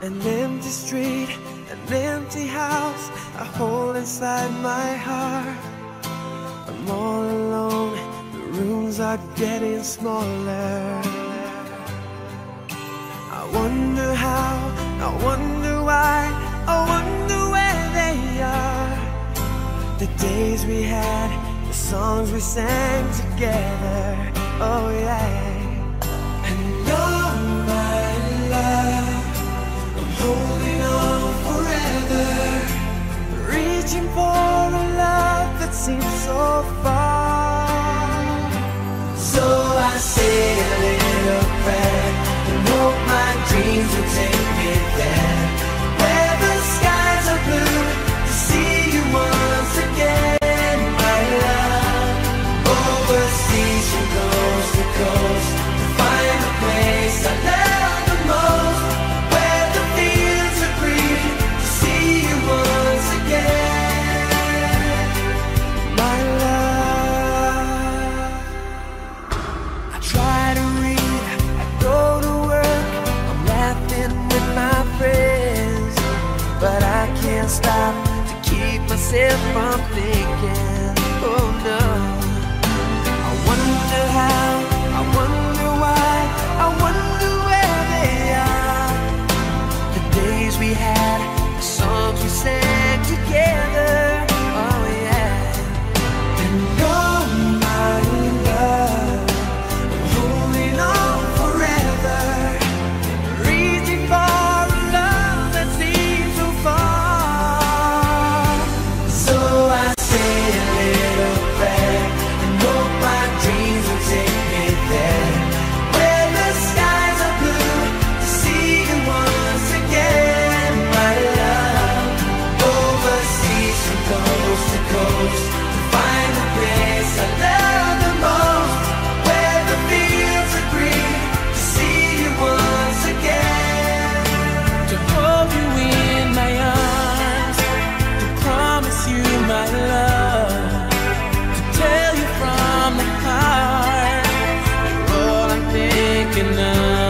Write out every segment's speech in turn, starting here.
An empty street, an empty house, a hole inside my heart. I'm all alone, the rooms are getting smaller. I wonder how, I wonder why, I wonder where they are. The days we had, the songs we sang together, oh yeah. And oh my love, I'm holding on forever, reaching for a love that seems so far. So I say a little prayer and hope my dreams will take me there, where the skies are blue, to see you once again, my love. Overseas from coast to coast, to find a place I love the most, where the fields are green, to see you once again, my love. I try to read, I go to work, I'm laughing with my friends, but I can't stop to keep myself from thinking, oh no. I wonder how, I wonder why, I wonder where they are. The days we had, the songs we sang together, oh yeah. And oh my love, I'm holding on forever, reaching for a love that seems so far. So I say a little prayer and hope my dreams will take me there, where the skies are blue, to see you once again, my love. Overseas from coast to coast, to find the place I love the most, where the fields are green, to see you once again, to hold you in my arms, to promise you my love, to tell you from the heart, you're all I'm thinking of.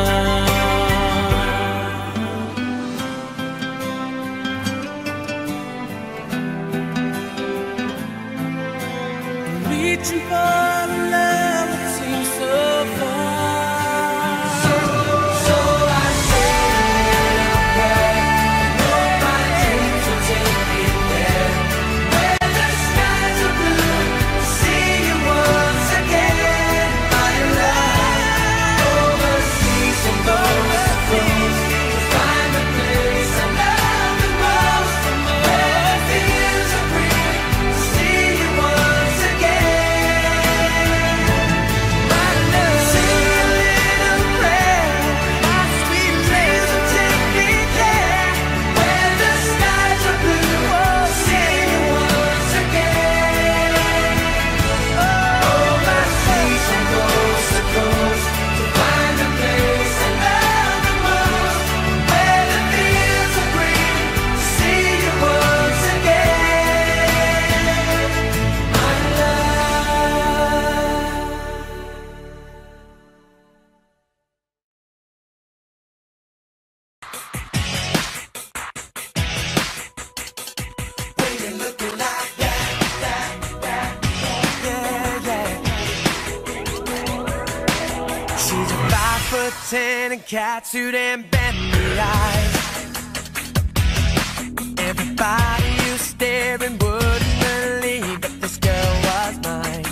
Reaching for a love that seems so far. So I say a little prayer and hope my dreams will take me there, where the skies are blue, to see you once again, my love. Overseas and coast to coast, to find the place I love the most, where the fields are green, to see you once again, my love. Say a little prayer, my sweet dreams will take me there, where the skies are blue, to see you once again. Overseas from coast to coast, to find the place I love the most, where the fields are green, to see you once again, my love. When you're looking like that, yeah, yeah. She's a 5'10" and catsuit and bendy eyes. Everybody who's staring wouldn't believe that this girl was mine.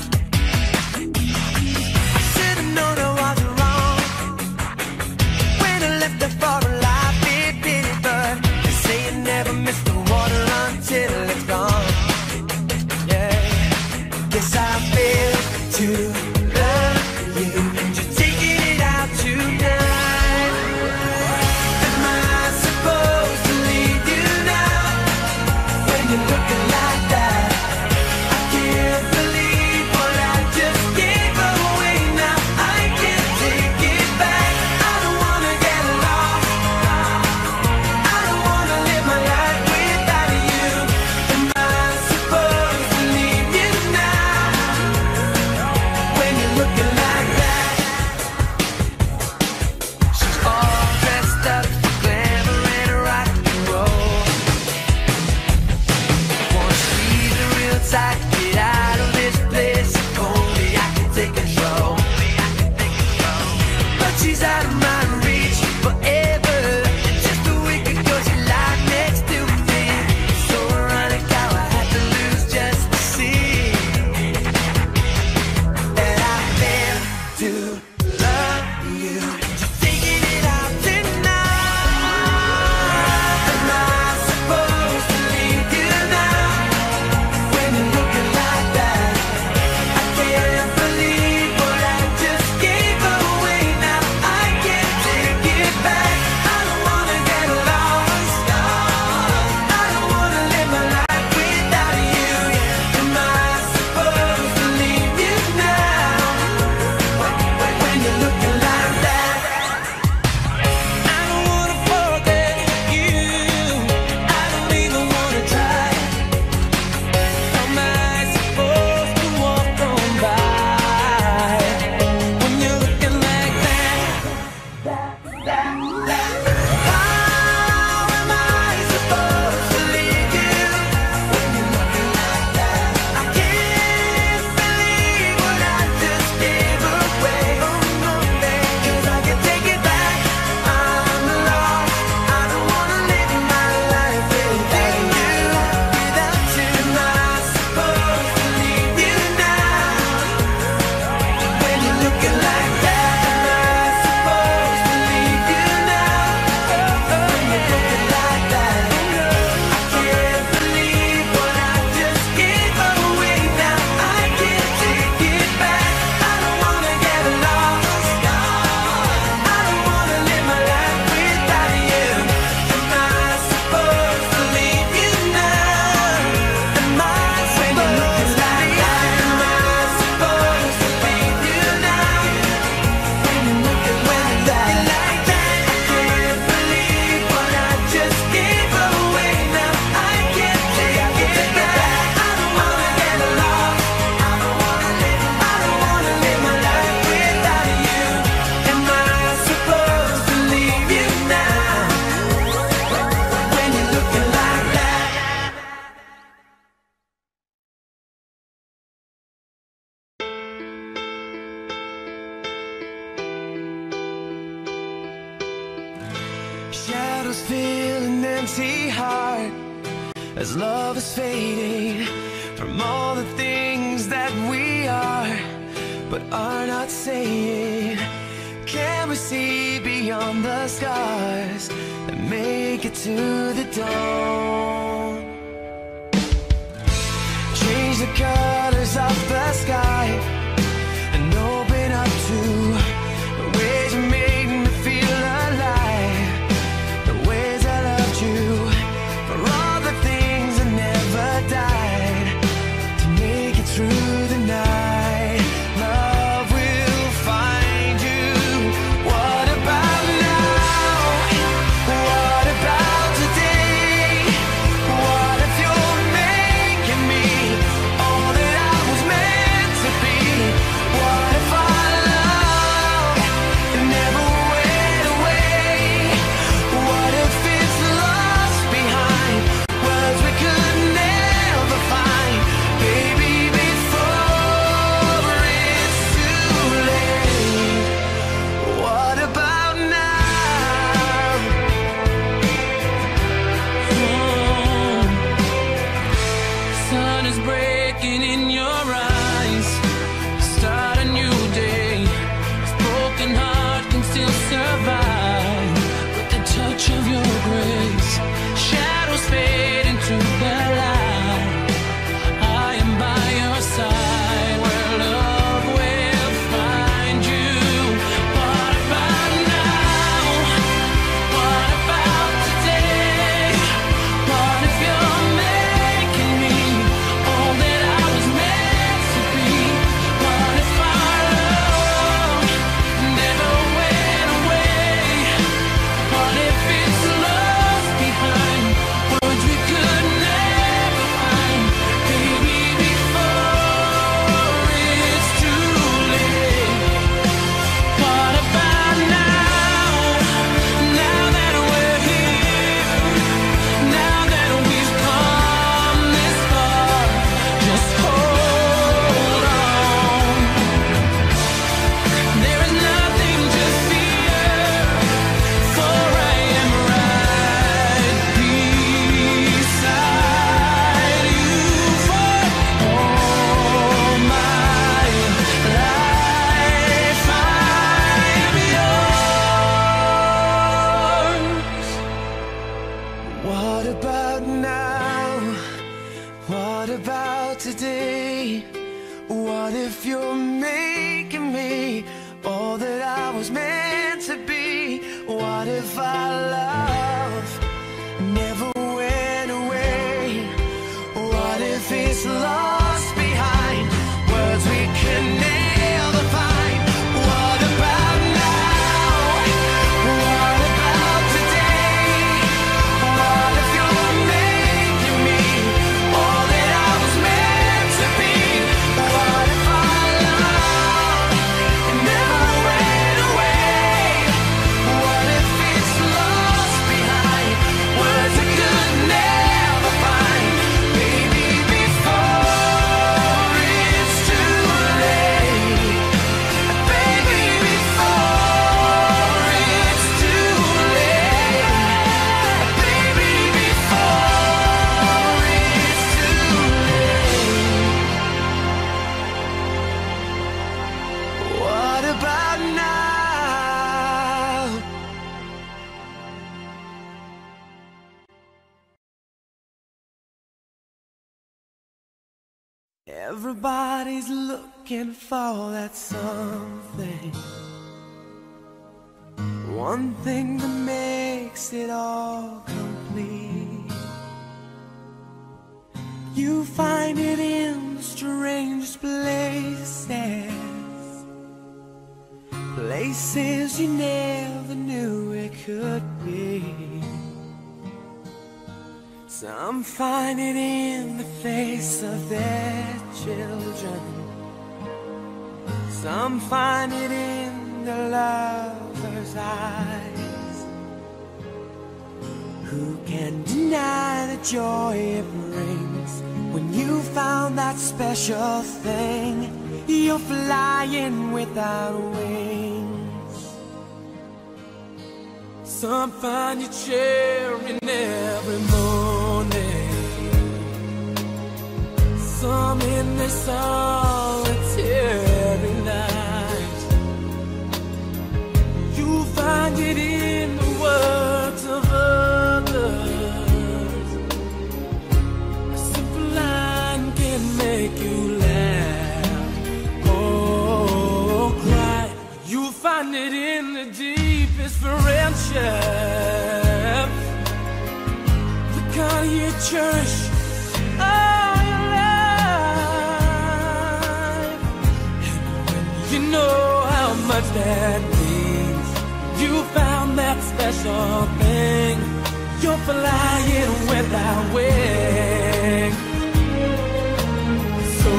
I should've known I wasn't wrong when I left her for a life it did, but they say you never miss the water until it's gone. Yeah, guess I failed to love you, and you're taking it out tonight. Am I supposed to leave you now, when you're looking like that? I can't believe what I just gave away. Now I can't take it back. I don't wanna get lost, I don't wanna live my life without you. Am I supposed to leave you now? I get out of this place, if only I can take control. But she's out of my reach forever. Just a week ago she lied next to me. So ironic how I had to lose just to see that I failed to love you. Just taking it out tonight. Am I supposed to leave you now when you're looking like that? I can't believe what I just gave away. Now I can't take it back. I don't wanna get lost. I don't wanna live my life without you. Am I supposed to leave you now when you're looking like that? I don't wanna forget you. I don't even wanna try. Am I supposed to walk on by when you're looking like that? How am I supposed to leave you when you're looking like that? I can't believe what I just gave away. Oh no, babe, 'cause I can take it back. I'm lost. I don't wanna live my life without you. Am I supposed to leave you now when you're looking like that? Am I supposed to leave you now when you're looking like that? I can't believe what I just gave away. Now I can't take it back. I don't wanna get lost. I don't wanna live my life without you. Am I supposed to leave you now? Am I supposed to leave you? Am I supposed to leave you now when you're looking like that? I can't believe what I just gave away. Now I can't take it back. I don't wanna get lost. I don't wanna live my life without you. Am I supposed to leave you now when you're looking like that? Shadows fill an empty heart as love is fading from all the things that we are but are not saying. Can we see beyond the scars and make it to the dawn? Change the colors of the sky and open up to the ways you made me feel alive, the ways I loved you, for all the things that never died, to make it through the night. Love will find you. What about now? What about today? What if you're making me all that I was meant to be? What if our love never went away? What if it's lost behind words we could never find? Baby, before What if you're making me all that I was meant to be? What if our love never went away? What if it's lost behind words we can never find? What about now? What about today? What if you're making me all that I was meant to be? What if our love never went away? What if it's lost behind words I could never find? Baby, before it's too late. Baby, before it's too late. Baby, before it's too late. What about now? Everybody's looking for that something, one thing that makes it all complete. You find it in the strangest places, places you never knew it could be. Some find it in the face of their children, some find it in the lover's eyes. Who can deny the joy it brings when you found that special thing? You're flying without wings. Some find you cheering every morning, some in their solitary night. You find it in the words of others. A simple line can make you laugh or cry. You find it in the deepest friendship, the kind you cherish all your life. And when you know how much that means, you found that special thing. You're flying without wings. So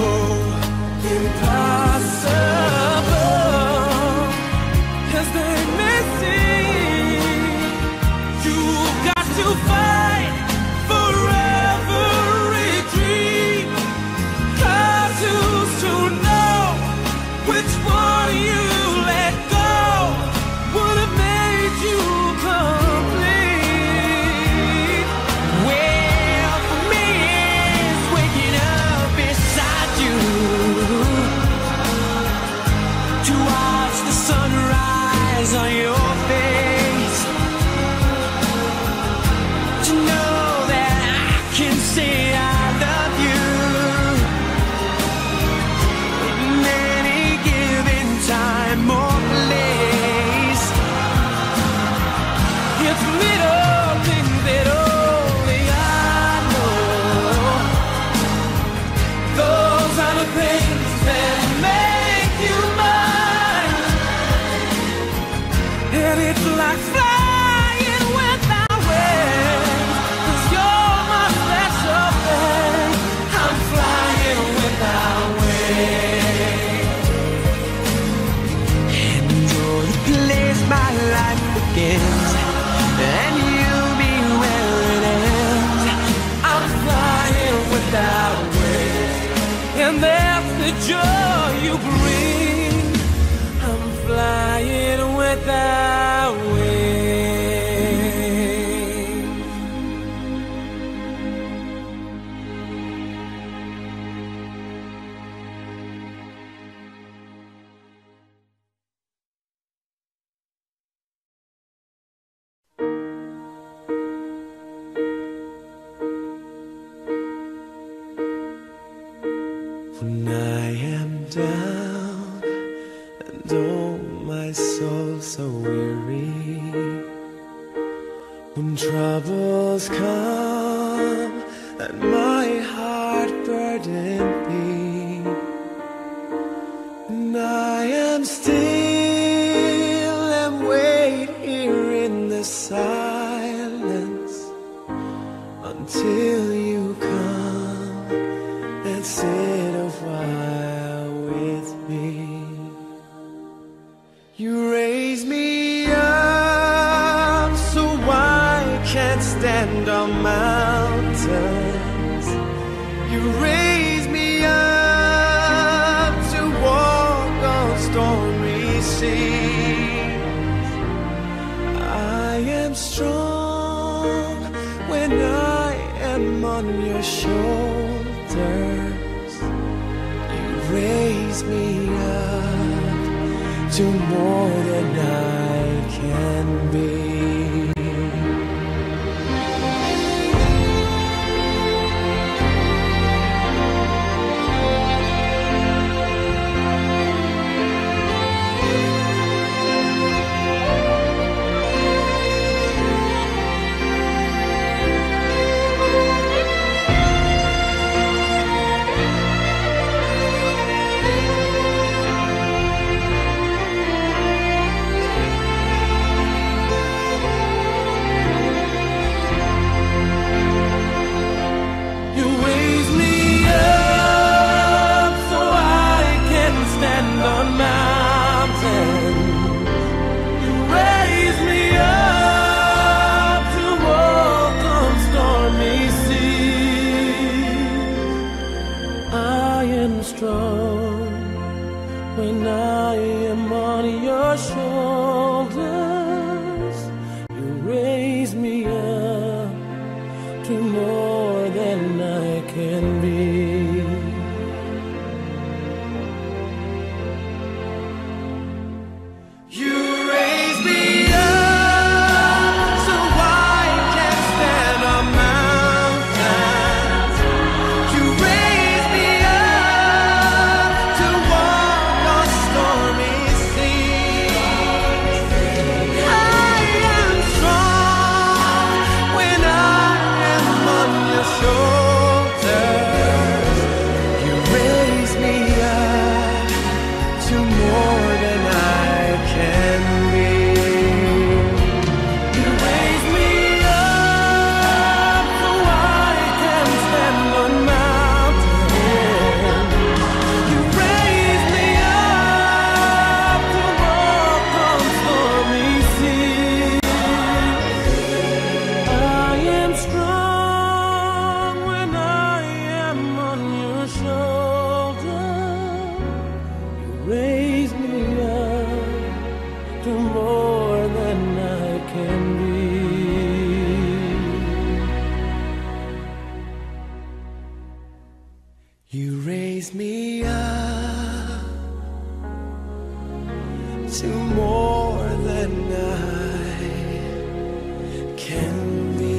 impossible as they may seem, you've got to fight for every dream. 'Cause who's to know which one you let go would have made you complete? Well, for me it's waking up beside you to watch the sunrise on your face, to know that I can say I love you in any given time or place. It's little things that only I know. Those are the things that make you mine. And it's like flying without wings, 'cause you're my special thing. I'm flying without wings. And you're the place my life begins, and you'll be where it ends. I'm flying without wings, and that's the joy you bring. I'm flying without wings. I am down and oh my soul so weary, when troubles come and my heart burden be, and I am still and wait here in the silence until you come and sit a while with me. You raise me up so I can't stand on mountains. You raise me up to walk on stormy seas. I am strong when I am on your shoulders. You raise me up to more than I can be. When I am on your shoulders, you raise me up to more than I can be. You raise me up so I can stand on mountains. You raise me up to walk on stormy seas. I am strong when I am on your shoulders. You raise me up to more than I can be. You raise me up so I can stand on mountains. You raise me up to walk on stormy seas. I am strong when I am on your shoulder. You raise me up to more than I can be. You raise me up to more than I can be.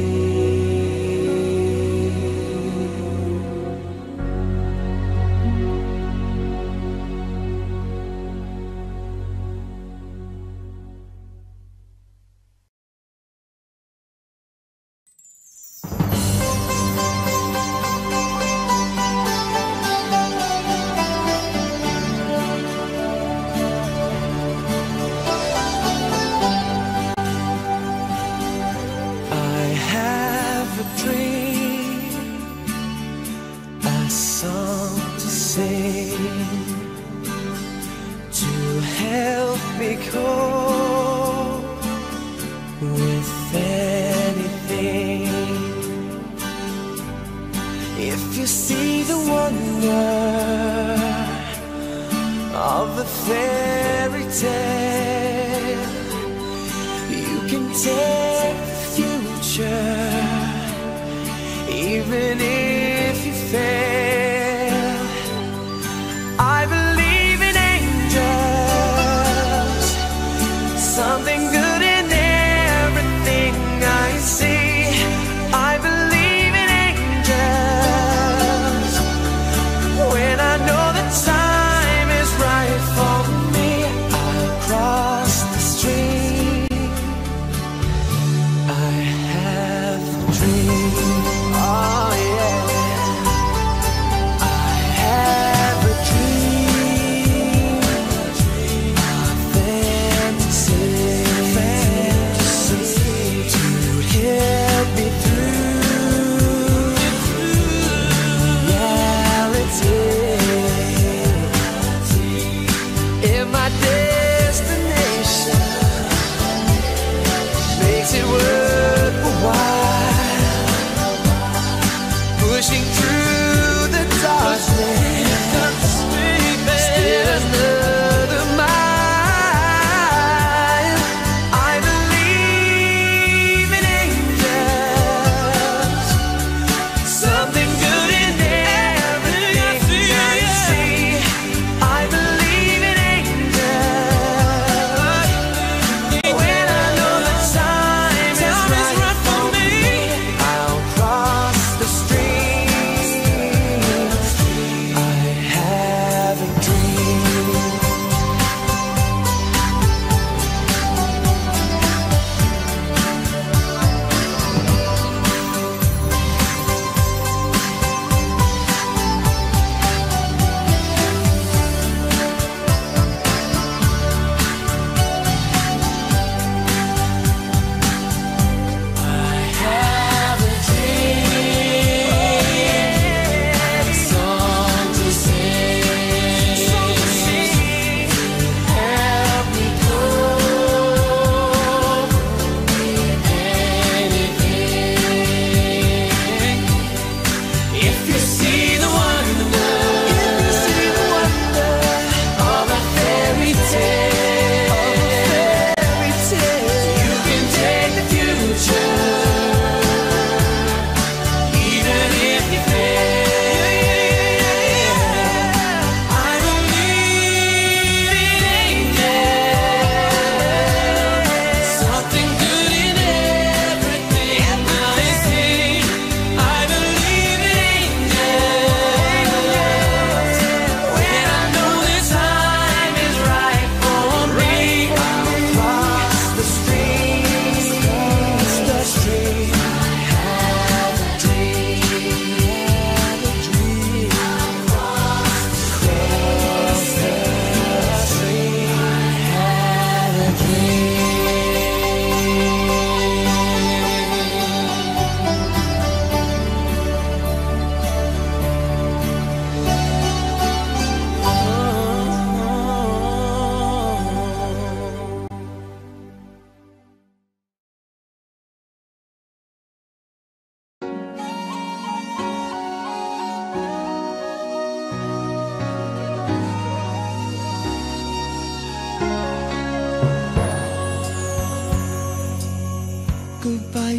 I have a dream, a song to sing, to help me cope with anything. If you see the wonder of a fairy tale, you can take the future, even if you fail. I believe in angels, something good in everything I see. I believe in angels when I know that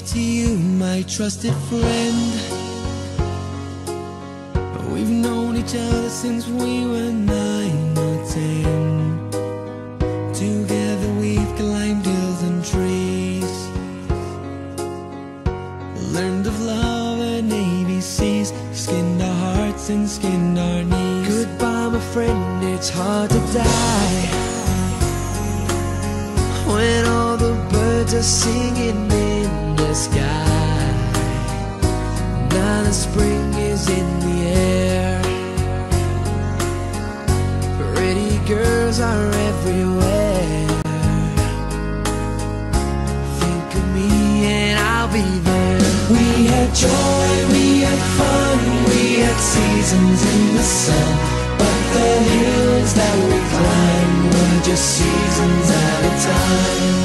to you, my trusted friend. We've known each other since we were 9 or 10. Together we've climbed hills and trees, learned of love and ABCs, skinned our hearts and skinned our knees. Goodbye, my friend, it's hard to die when all the birds are singing in the sky. Now the spring is in the air, pretty girls are everywhere. Think of me and I'll be there. We had joy, we had fun, we had seasons in the sun, but the hills that we climbed were just seasons at a time.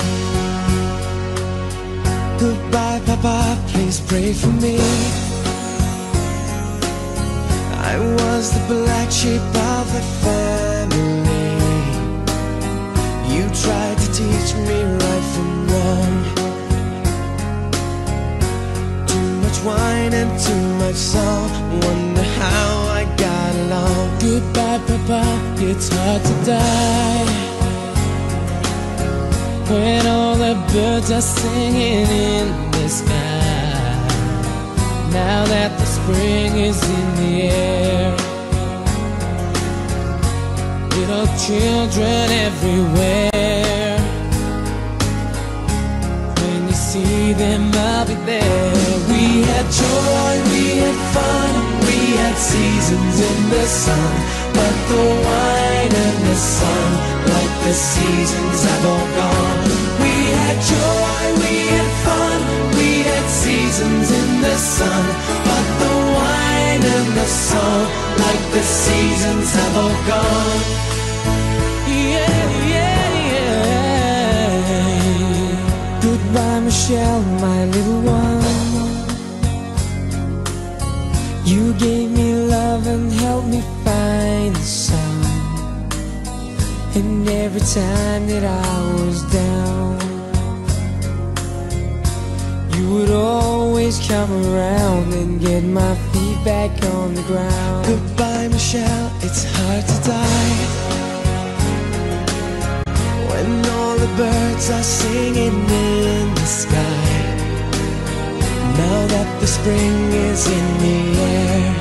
Goodbye, Papa, please pray for me. I was the black sheep of the family. You tried to teach me right from wrong. Too much wine and too much song, wonder how I got along. Goodbye, Papa, it's hard to die when all the birds are singing in the sky. Now that the spring is in the air, little children everywhere. When you see them, I'll be there. We had joy, we had fun, we had seasons in the sun, but the wine and the sun, like the seasons, have all gone. We had joy, we had fun, we had seasons in the sun, but the wine and the song, like the seasons, have all gone. Yeah, yeah, yeah. Goodbye, Michelle, my little one. You gave me love and helped me find the sun. And every time that I was down, you would always come around and get my feet back on the ground. Goodbye, Michelle, it's hard to die when all the birds are singing in the sky. Now that the spring is in the air,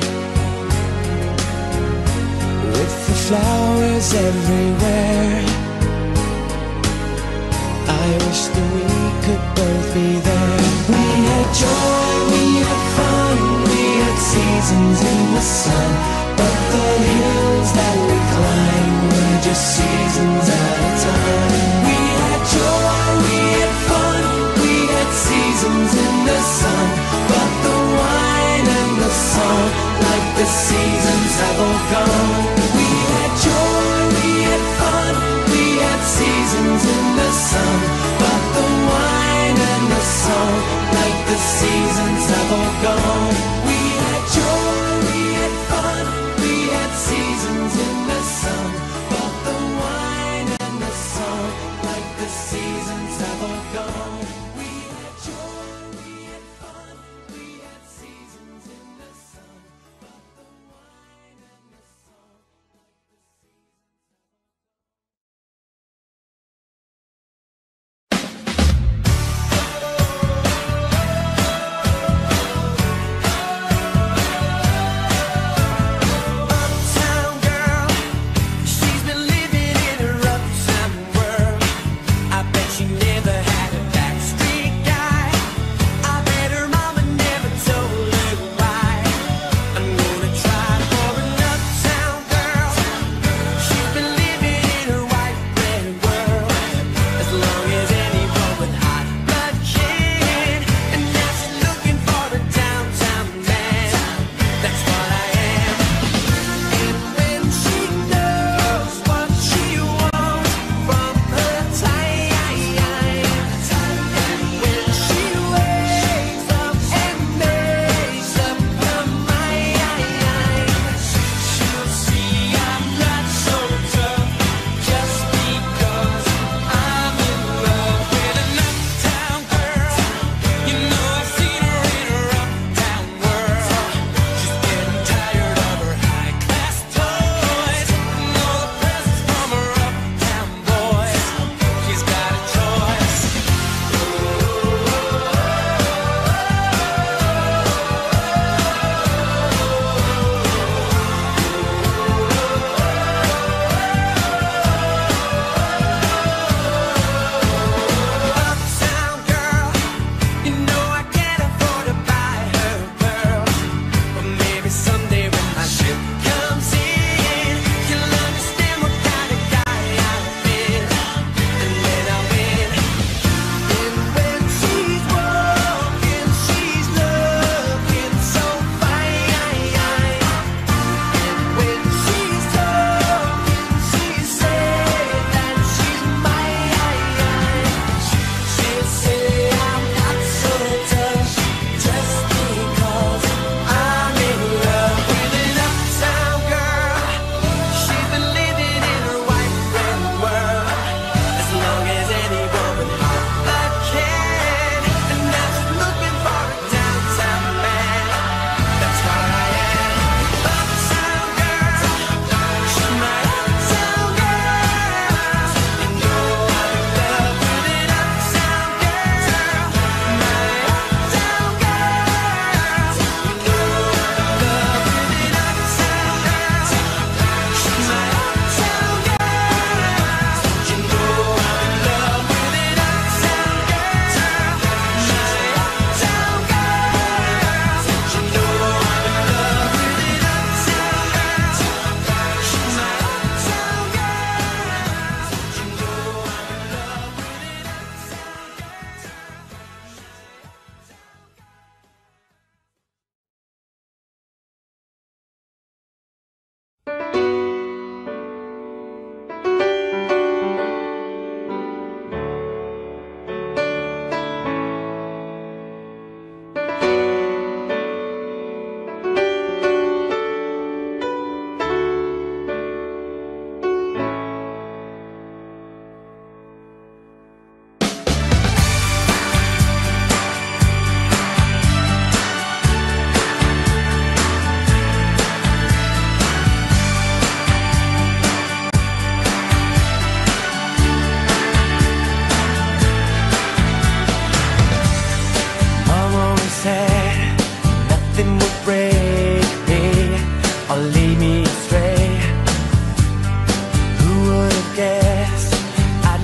with the flowers everywhere, I wish that we could both be there. We had joy, we had fun, we had seasons in the sun, but the hills that we climbed were just seasons at a time. We had joy, we had fun, we had seasons in the sun, but the wine and the song, like the seasons, have all gone. We had joy, we had fun, we had seasons in the sun, but the wine and the song, like the seasons, have all gone. We had joy, we had fun,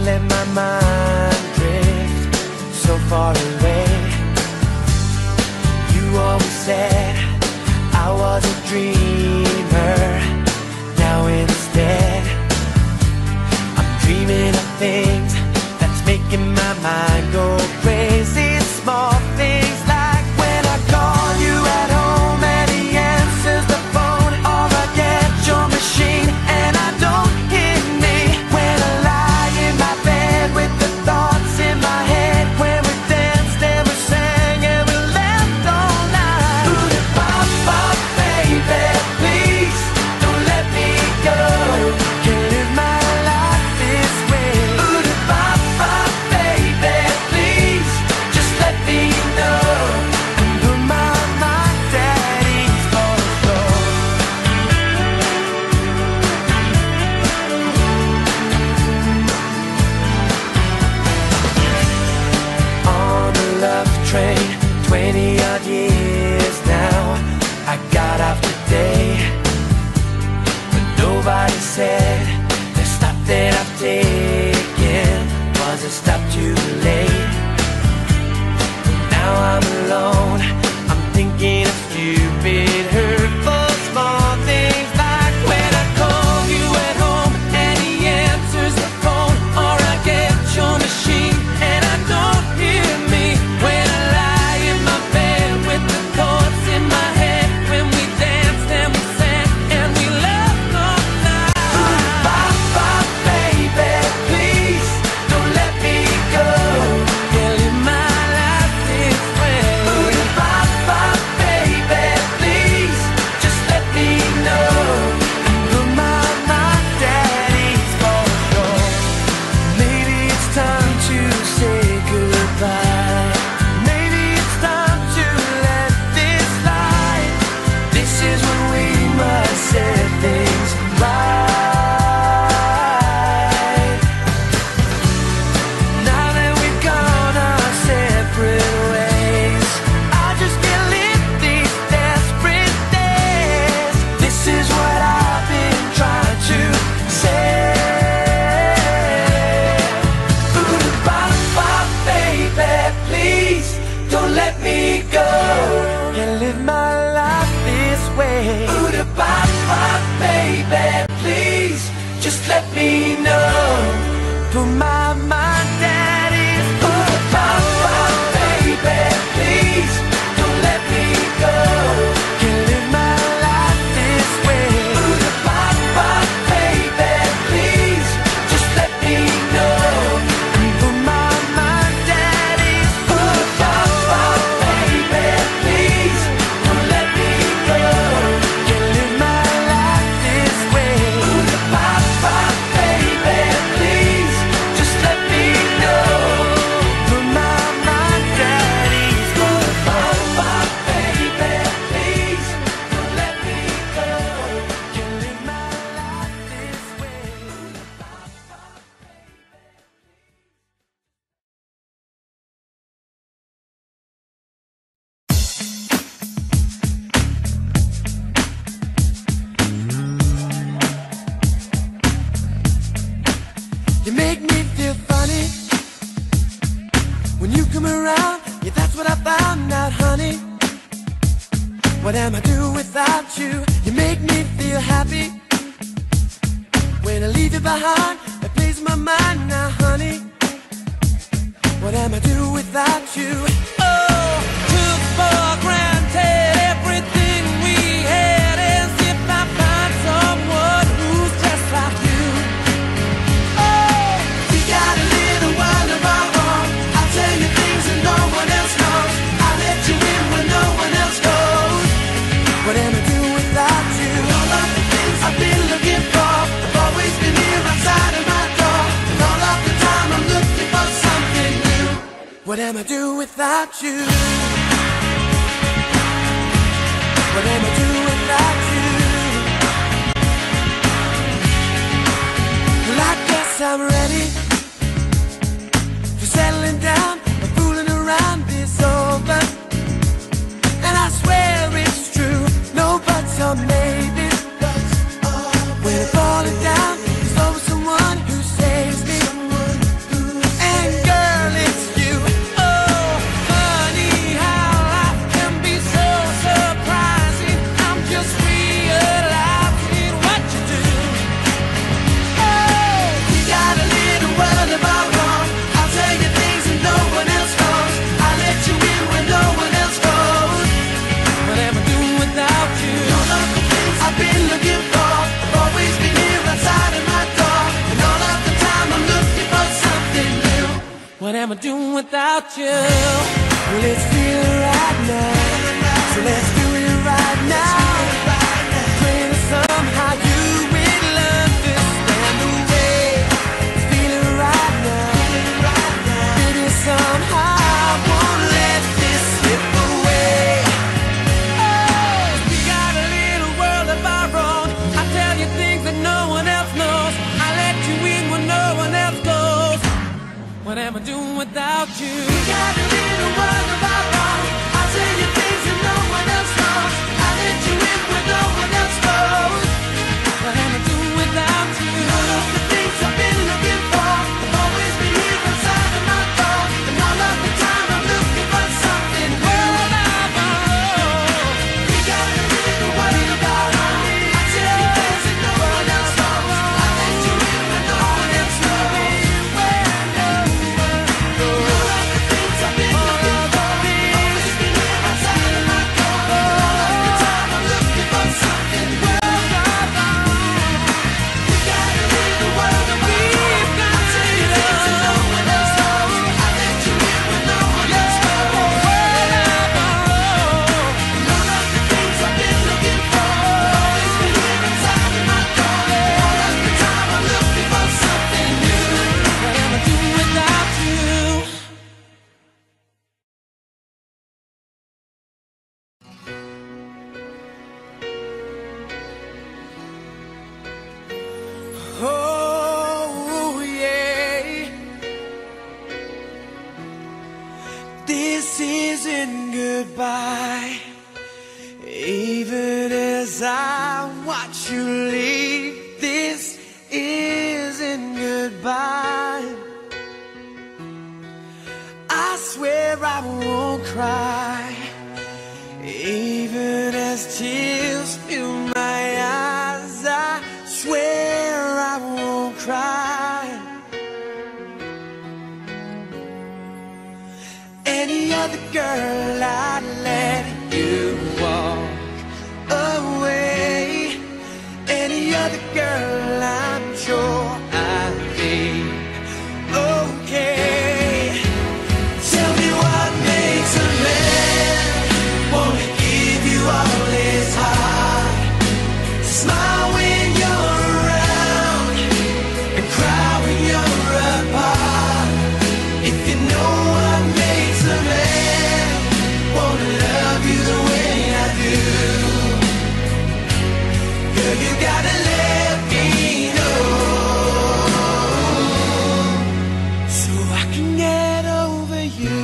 let my mind drift so far away. You always said I was a dreamer. Now instead I'm dreaming of things that's making my mind go crazy. Small things like when I call you at home and he answers the phone, or I get your machine and I don't hear me. When I lie in my bed with the thoughts in my head, when we danced and we sang and we laughed all night. Ooh-da-ba-ba, baby, please don't let me go. Can't live my life this way. Ooh-da-ba-ba, baby, please just let me know. And put my mind at ease for the on the love train, 20 odd years now. I got off today, but nobody said the stop that I've taken was a stop too late. Now I'm alone, I'm thinking of stupid, hurtful small things like when I call you at home and he answers the phone, or I get your machine and I don't hear me. When I lie in my bed with the thoughts in my head, when we danced and we sang and we laughed all night. Ooh-da-ba-ba, baby, please don't let me go. Can't live my life this way. Ooh-da-ba-ba, baby, please just let me know. And put my mind at ease for sure. Maybe it's time to say goodbye. Maybe it's time to let this slide. This is when we must set things right. Now that we've gone our separate ways, I just can't live these desperate days. This is what I've been trying to say. Ooh-da-ba-ba, baby, please don't let me go. Can't live my life this way. Ooh-da-ba-ba, baby, please just let me know. Put my mind at ease. Ooh-da-ba-ba, baby, please don't let me go. Can't live my life this way. Ooh-da-ba-ba, baby, please just let me know. And put my mind at ease. Ooh-da-ba-ba, baby, please don't let me go. Can't live my life this way. Ooh-da-ba-ba, baby, please just let me know. Put my mind at ease. Ooh-da-ba-ba, baby, please don't let me go. Can't live my life this way. You make me feel funny when you come around. Yeah, that's what I found out, honey. What am I doing without you? You make me feel happy when I leave you behind. It plays my mind now, honey. What am I doing without you? Oh, took for granted everything we had, as if I find someone who's just like you. Oh, we got a little world of our own. I'll tell you things that no one else knows. I'll let you in when no one else goes. What am I doing without you? All of the things I've been looking for have always been here outside of my door. And all of the time I'm looking for something new. What am I doing without you? What am I doing without you? Well, I guess I'm ready for settling down. The fooling around is over, and I swear it's true. No buts or maybes. When I'm falling down, there's always someone who saves me. do without you? Well, let's feel it right now. So let's do it right now. Pray that somehow you will understand the way. Feel it right now. Maybe somehow I won't let this slip away. Oh, we got a little world of our own. I tell you things that no one else knows. I let you in when no one else goes. What am I doing without you? We got a little world of our own. I tell you things that no one else knows. I let you in when no one else goes. What am I doing without you? All of the things I've been looking for have always been here inside of my thoughts. And all of the time I'm looking for something new. We got a little world of our own. I tell you things that no one else knows. I let you in when no one else knows. Oh, yeah. This isn't goodbye. Even as I watch you leave, this isn't goodbye. I swear I won't cry. Even as tears fill my eyes, I swear I won't cry. Any other girl, I'd let you walk away. Any other girl, I'm sure I'd be okay. Tell me what makes a man wanna give you all his heart. Smile when you're around and cry when you're apart. If you know what makes a man wanna love you the way I do, girl, you gotta let me know, so I can get over you.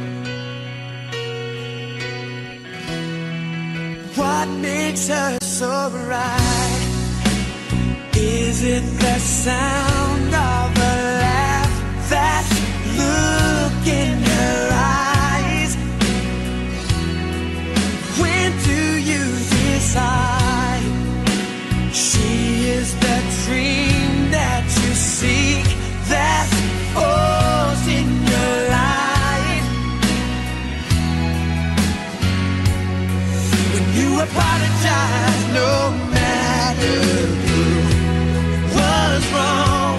What makes her so right? Is it the sound of a laugh, that look in her eyes? When do you decide she is the dream that you seek, that falls in your life? When you apologize, no matter who was wrong,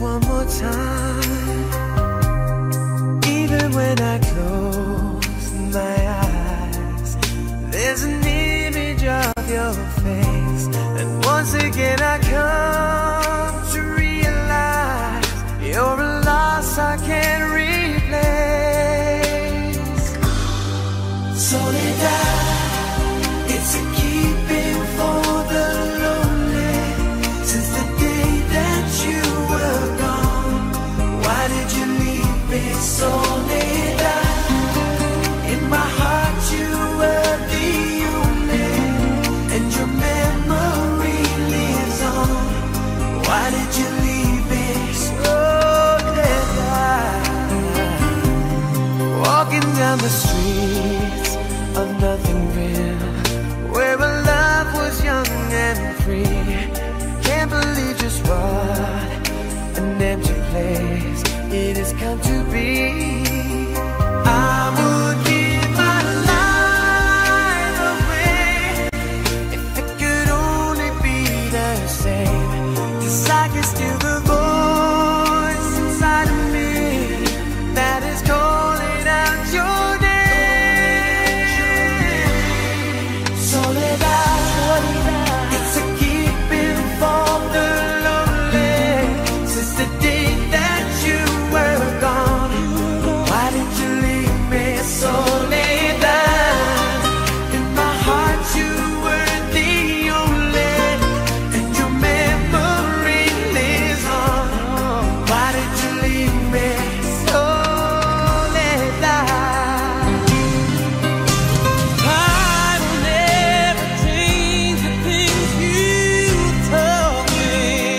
one more time. Even when I close my eyes, there's an image of your face. And once again I come to realize you're a loss I can't replace. Soledad, it's a keeping for the lonely. Since the day that you were gone, why did you leave me, Soledad? In my heart you were the only, and your memory lives on. Why did you leave me, Soledad? Walking down the streets of nothing real, where our love was young and free. Can't believe just what an empty place it has come to be. I would give my life away if it could only be the same. 'Cause I can still the voice inside of me that is calling out your name. Soledad, it's a keeping for the lonely. Since the day that you were gone, why did you leave me, Soledad? In my heart you were the only, and your memory lives on. Why did you leave me, Soledad? I will never change the things you told me.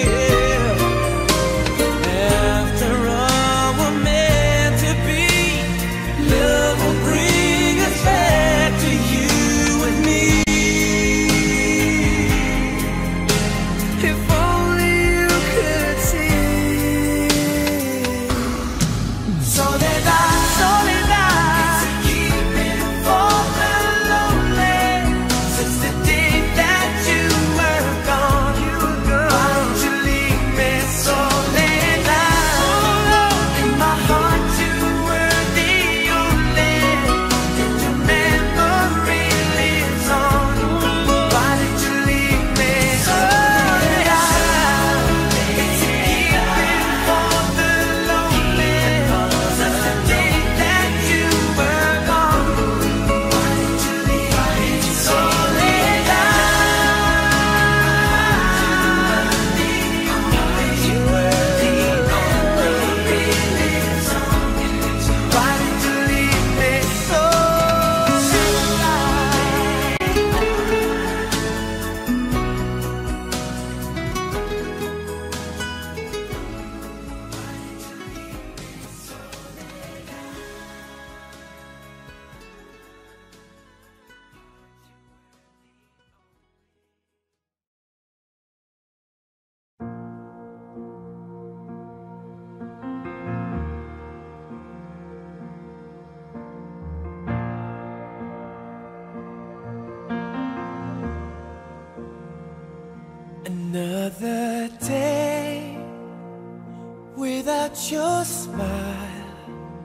After all we're meant to be, love will bring us back to you and me. If only you could see. Soledad, Soledad, it's a keeping for the lonely. Since the day that you were gone, why did you leave me, Soledad? In my heart you were the only, and your memory lives on. Why did you leave me, Soledad? It's a keeping for the lonely. Since the day that you were gone, why did you leave me, Soledad? You were the only, lives on. Why did you leave me, Another day without your smile.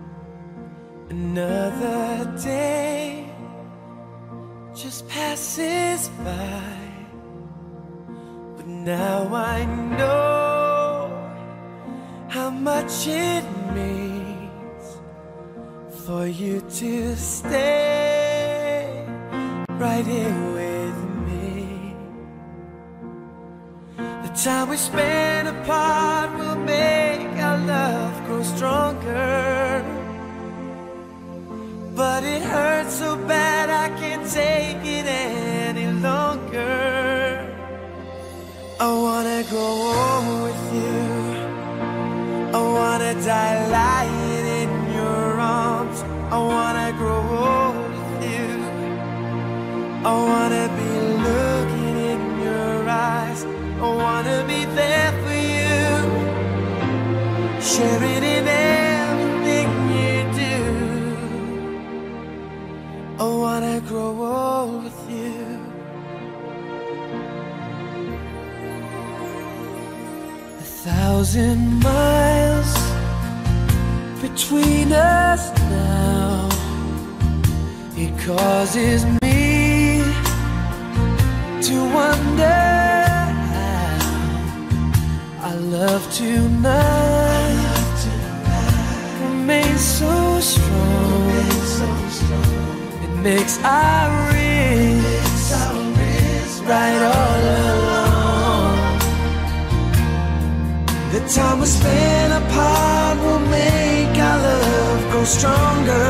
Another day just passes by. But now I know how much it means for you to stay right here with me. The time we spend apart will make our love grow stronger. But it hurts so bad I can't take it any longer. I wanna grow old with you. I wanna die lying in your arms. I wanna grow old with you. I wanna be looking in your eyes. I wanna be there for you, sharing in everything you do. I wanna grow old with you. 1,000 miles between us now. It causes me to wonder how our love tonight remains so strong. It makes our wrists right all along. The time we spend apart will make our love grow stronger.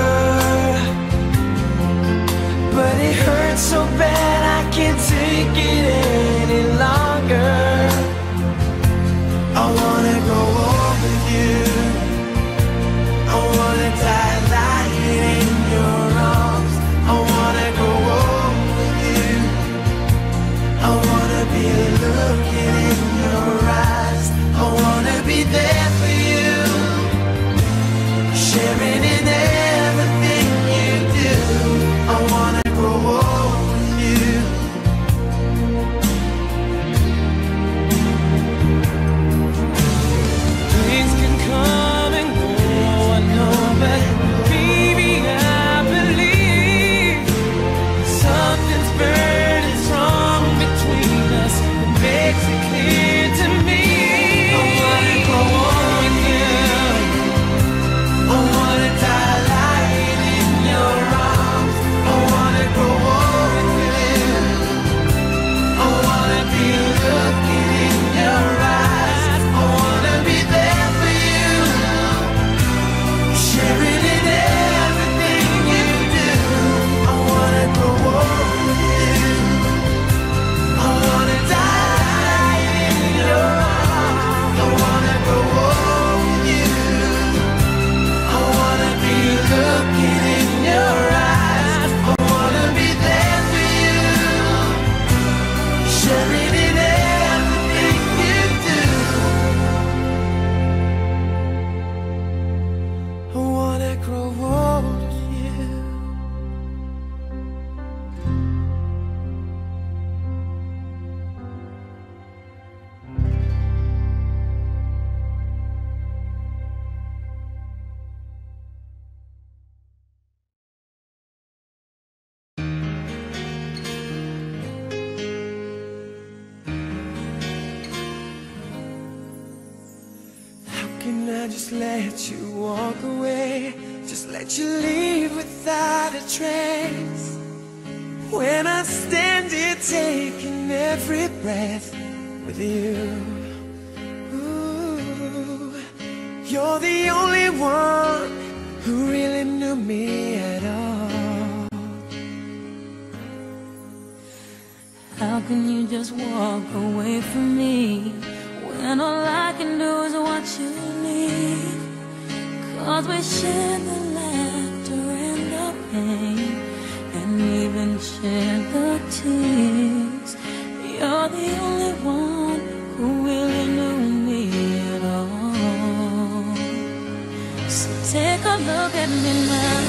But it hurts so bad I can't take it any longer. I wanna grow old with you. I wanna die lying in your arms. I wanna grow old with you. I wanna be looking in your eyes. I wanna be there for you, sharing in everything you do. I wanna grow old with you. Things can come and go, I know, but baby, I believe something's burning strong between us. It makes it clear to me. I wanna grow old with you. I wanna die lying in your arms. I wanna grow old with you. I wanna be looking in your eyes. I wanna be there for you, sharing in everything you do. I wanna grow old with you. I wanna die in your arms. I wanna grow old with you. I wanna be looking in your eyes. I wanna be there for you, sharing in everything you do. I wanna grow old with you. How can I just let you walk away? Just let you leave without a trace? When I stand here taking every breath with you. Ooh, you're the only one who really knew me at all. How can you just walk away from me when all I can do is watch you leave? 'Cause we share the laughter and the pain, and even share the tears. You're the only one who really knew me at all. So take a look at me now.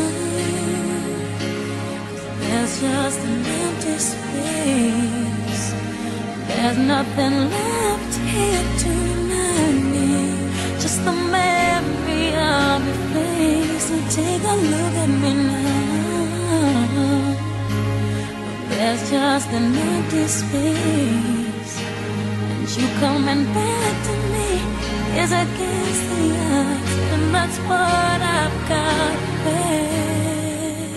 There's just an empty space. There's nothing left here to remind me, just the memory of your face. So take a look at me now. There's just an empty space, and you coming back to me is against the odds, and that's what I've got to face.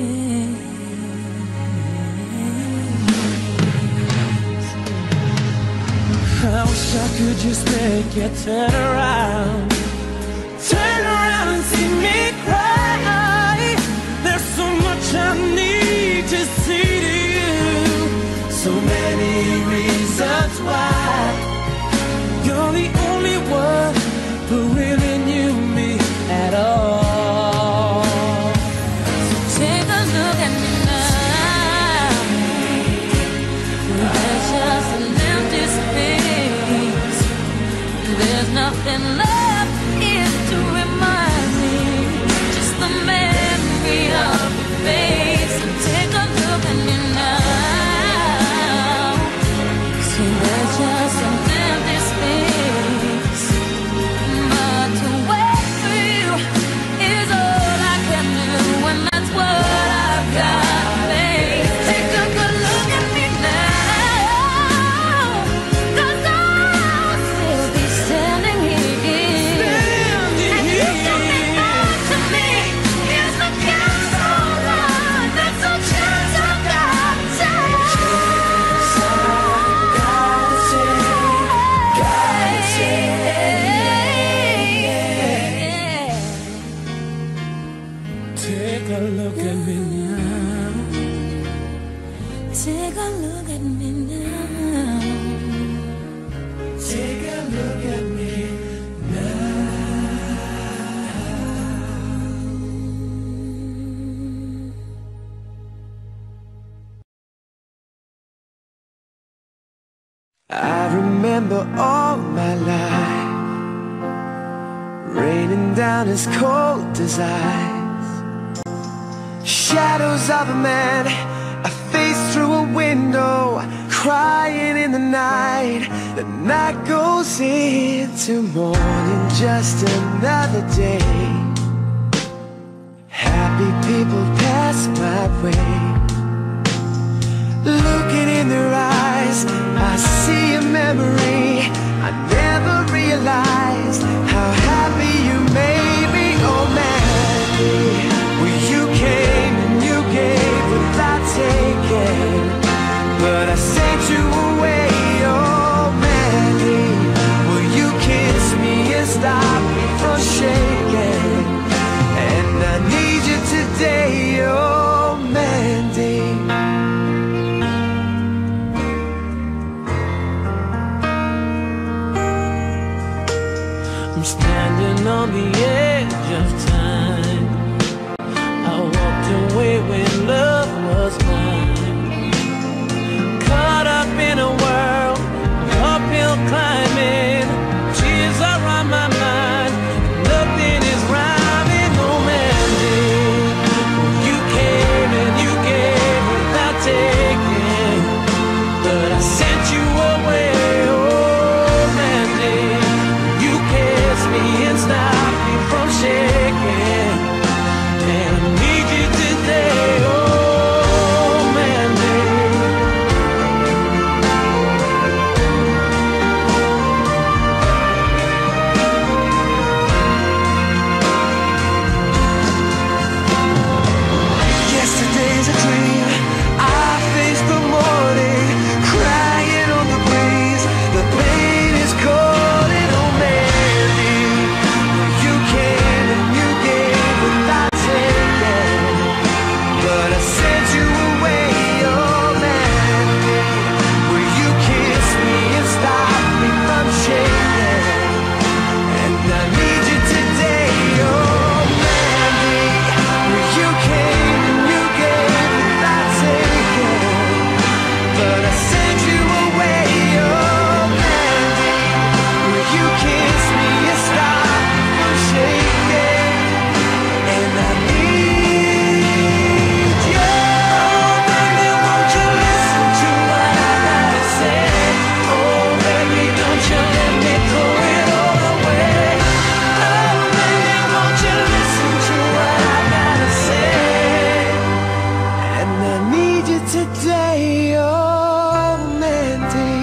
I wish I could just make you turn around and see me cry. There's so much I need to see to you, so many reasons why. You're the only one who really knew me at all. So take a look at me now. There's just an empty space. There's nothing left here to remind me, just the memory of your face. So take a look at me now. See, there's just an empty space. remember all my life, raining down as cold as ice. Shadows of a man, a face through a window, crying in the night. The night goes into morning, just another day. Happy people pass my way. Looking in their eyes, I see a memory. I never realized how happy you made me. Oh Mandy, well you came and you gave without taking, but I sent you away. Oh Mandy, will you kiss me and stop me from shaking? And I need you today, oh Mandy. I'm standing on the edge of time. I walked away when love was mine. Caught up in a world of uphill climbing. Tears are on my mind, nothing is rhyming. Oh Mandy, you came and you gave without taking, but I sent you away. And stop me from shaking, and I need you today, oh Mandy. Yesterday's a dream, I face the morning, crying on the breeze. The pain is cold and oh Mandy, you came and you gave without taking, but I sent you away. Oh Mandy, will you kiss me and stop me from shaking? And I need you today, oh Mandy, will you came and you gave without taking, but I sent you away. Oh Mandy, will you kiss me and stop me from shaking? And I need you. Oh baby, won't you listen to what I gotta say? Oh baby, don't you let me throw it all away. Oh baby, won't you listen to what I gotta say? And I need you today, oh Mandy.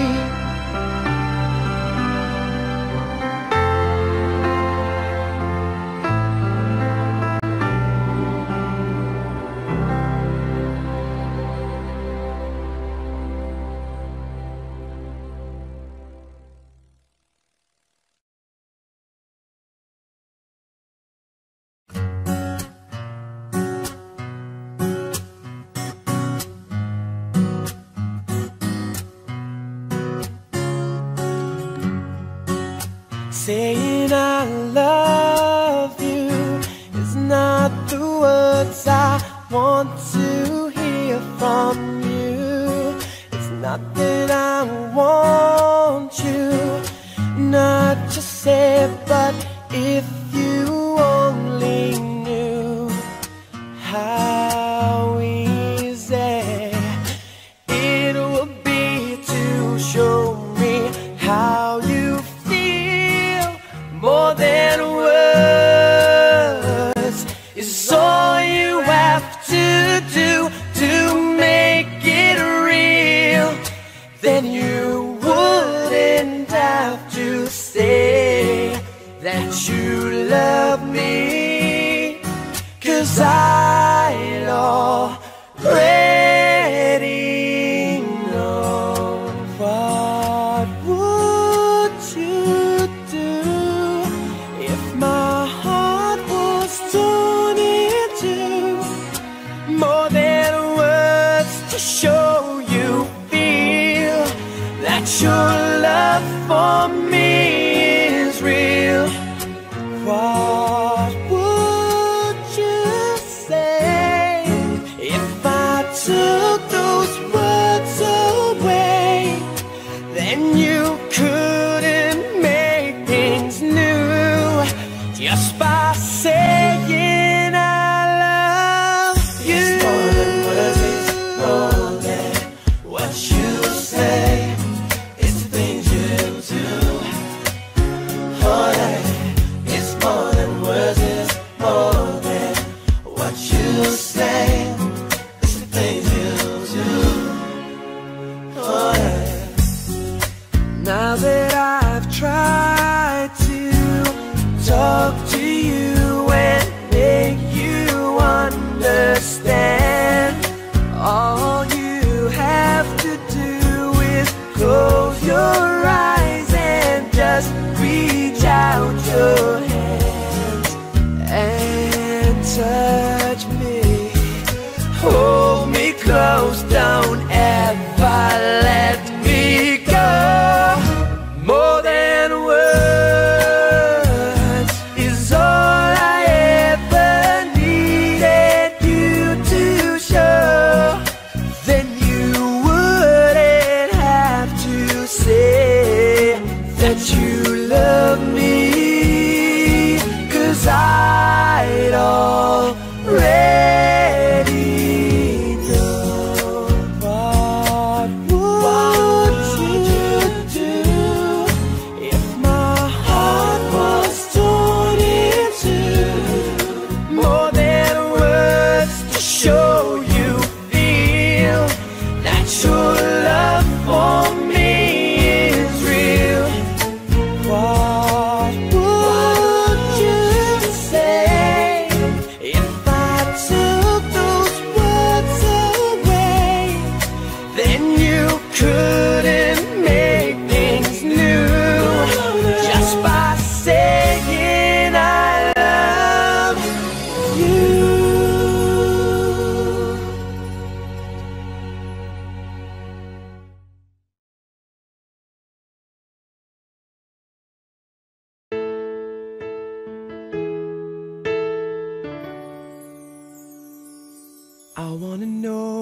Saying I love you is not the words I want to hear from you. It's not that I want you not to say it, but if you only knew how easy it would be to show me how you feel. More than words is all you have to do to make it real. Then you wouldn't have to say that you love me, 'cause I'd already know. What would you do if my heart was torn in two? More than words to show you feel that your love for me is real. What would you say if I took those words away? Then you could just by saying I love you. It's more than words, it's more than what you say. It's the things you do. Oh yeah, it's more than words, it's more than what you say. It's the things you do. Oh yeah. Now that I've tried to talk to you and make you understand, all you have to do is close your eyes and just reach out your hands and touch me. Hold me close, don't ever let me go. More than words is all I ever needed you to show. Then you wouldn't have to say that you love me, 'cause I'd already know. What would you do if my heart was torn in two? More than words to show you feel that your love for me is real. What would you say if I took those words away? Then you couldn't make things new just by saying I love you. I wanna know,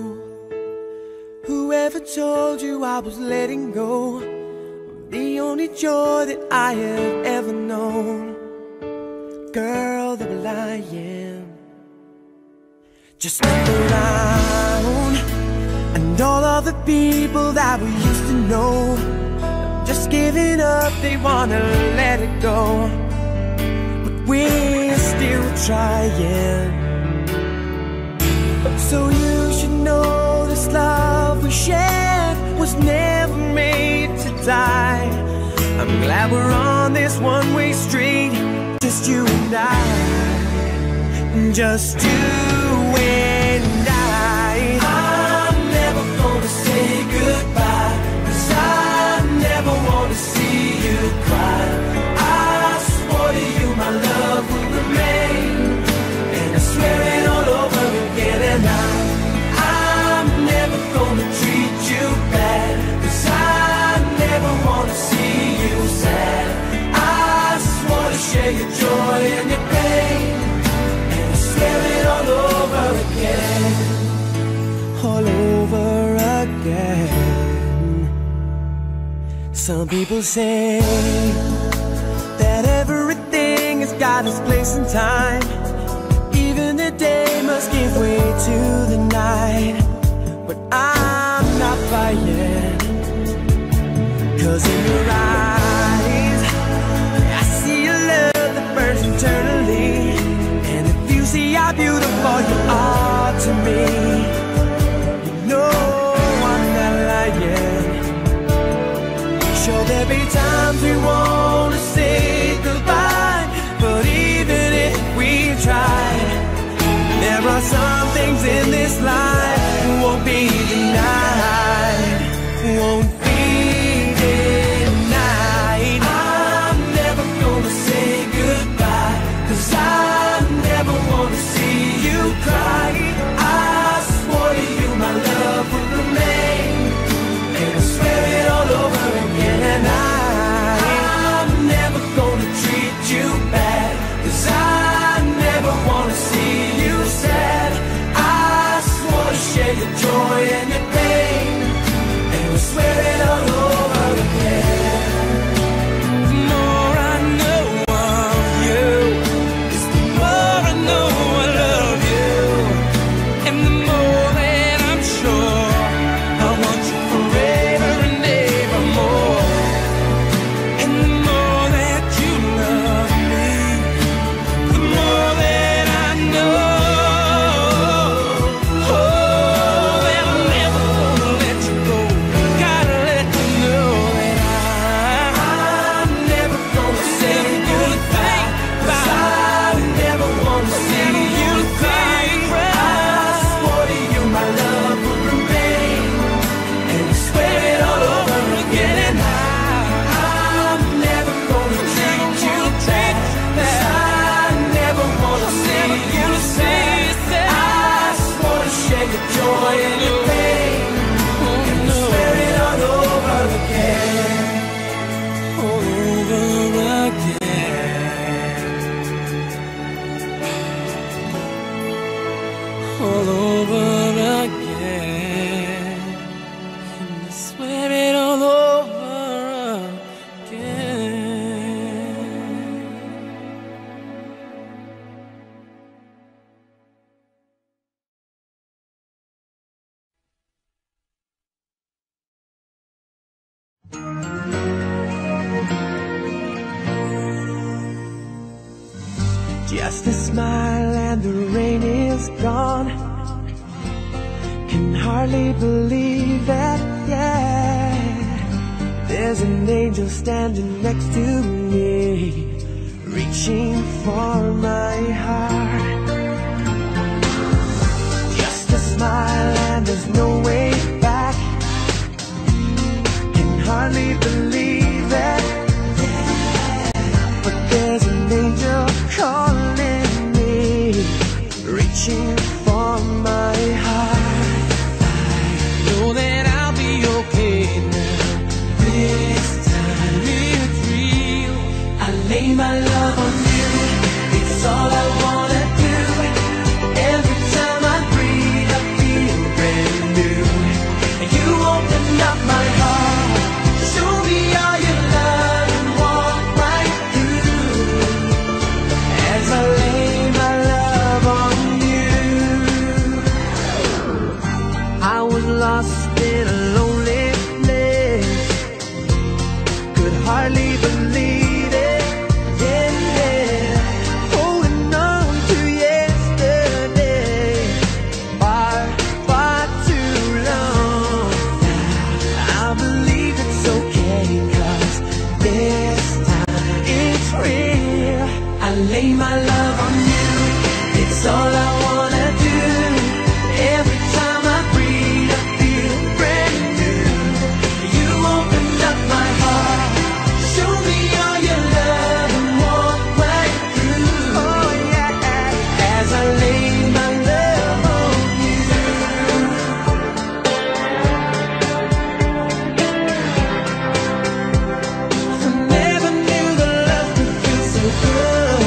whoever told you I was letting go of the only joy that I have ever known. Girl, the will I am. Just look around, and all of the people that we used to know have just giving up, they wanna let it go. But we're still trying. So you should know this love we shared was never made to die. I'm glad we're on this one-way street, just you and I, just you and I. I'm never gonna say goodbye, 'cause I never wanna see you cry. I swore to you my love would remain, and I swear it all over again. And I'm never gonna treat you bad, 'cause I never wanna see you sad. I swore to share your joy and your pain, and I swear it all over again. All over again. Some people say that everything has got its place in time. Even the day must give way to the night. But I'm not buying, 'cause in your eyes I see a love that burns eternally. And if you see how beautiful you are to me, you know I'm not lying. Sure, there'll be times we wanna say goodbye, but even if we Just a smile and the rain is gone. Can hardly believe it, yeah. There's an angel standing next to me, reaching for my heart. Just a smile and there's no way back. Can hardly believe it, yeah. But there's an angel calling me, reaching for my heart. I know that I'll be okay now. This time it's real. I lay my love on you. It's all I wanna do. Every time I breathe, I feel brand new. You open up my heart, show me all your love, and walk right through. As I lay my love on you, I was lost in a lonely place, could hardly believe it, yeah. Holding on to yesterday, far, far too long. I believe it's okay, 'cause this time it's real. I lay my love on you, it's all I wanna do. Every time I breathe, I feel brand new. You opened up my heart, show me all your love, and walk right through. Oh yeah, as I lay my love on you. I never knew the love could feel so good.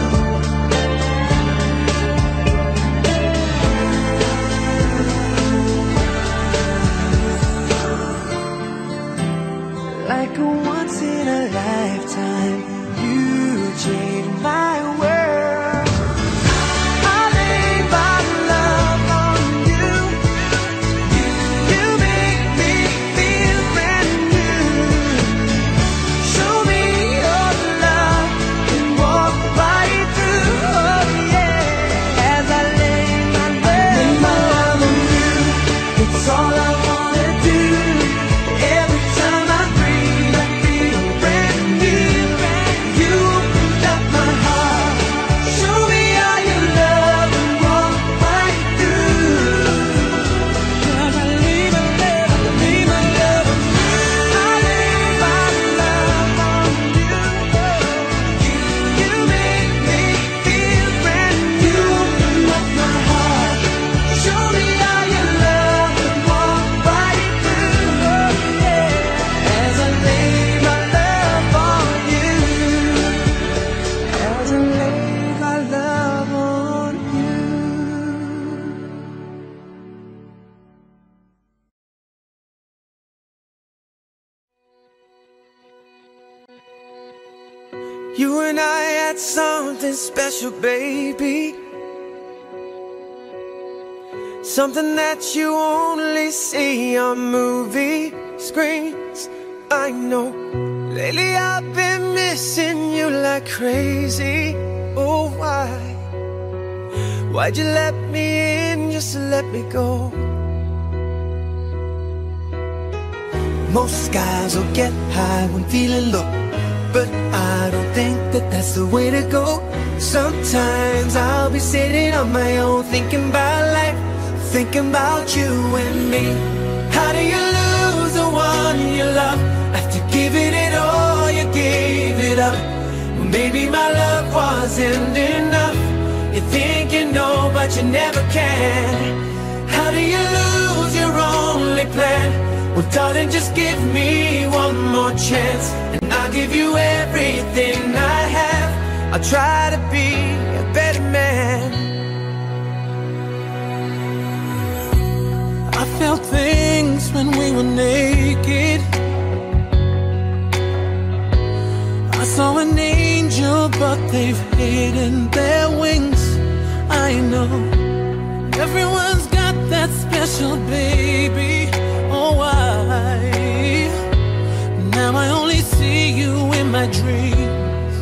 Like a once in a lifetime, you changed my world. I lay my love on you. You make me feel brand new. Show me your love and walk right through. Oh yeah, as I lay my love on you, it's all I wanna do. Every time I breathe, I feel brand new. You opened up my heart, show me all your love, and walk right through. As I lay my love on you, I lay my love on you. You make me feel brand new. You opened up my heart, show me all your love, and walk right through. Oh yeah, as I lay my love on you. As I lay my love on you. You and I had something special, baby. Something that you only see on movie screens. I know. Lately I've been missing you like crazy. Oh, why? Why'd you let me in just to let me go? Most guys will get high when feeling low, but I don't think that that's the way to go. Sometimes I'll be sitting on my own, thinking about life, thinking about you and me. How do you lose the one you love after giving it all? You gave it up. Well, maybe my love wasn't enough. You think you know, but you never can. How do you lose your only plan? Well, darling, just give me one more chance, and I'll give you everything I have. I'll try to be a better man. I felt things when we were naked. I saw an angel, but they've hidden their wings. I know everyone's got that special baby. Oh, why? now I only see you in my dreams.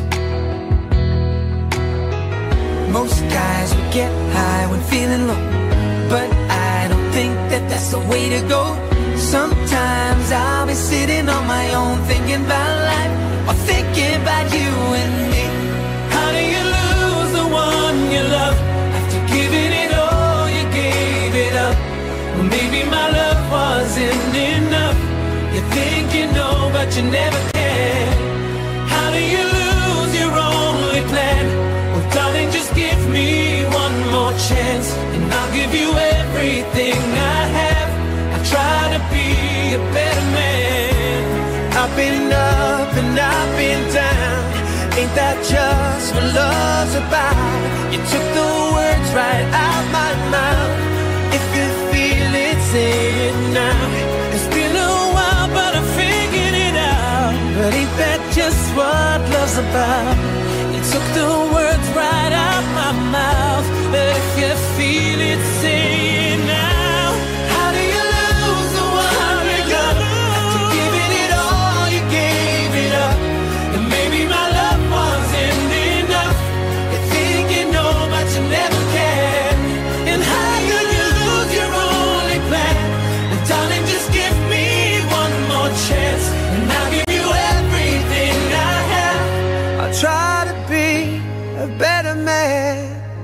Most guys would get high when feeling low, but I don't think that that's the way to go. Sometimes I'll be sitting on my own thinking about life, or thinking about you and me. How do you lose the one you love after giving it all, you gave it up? Well, maybe my love wasn't enough. You think you know, but you never can. How do you lose your only plan? Well, darling, just give me one more chance, and I'll give you everything I have. I try to be a better man. I've been up and I've been down. Ain't that just what love's about? You took the words right out my mouth. If you feel it, say it now. It's been a while, but I figured it out. But ain't that just what love's about? You took the words right out my mouth. But if you feel it, say it now. How do you lose the one you love after giving it all, you gave it up? And maybe my love wasn't enough. You think you know, but you never can. And how do you lose your only plan? And darling, just give me one more chance, and I'll give you everything I have. I'll try to be a better man.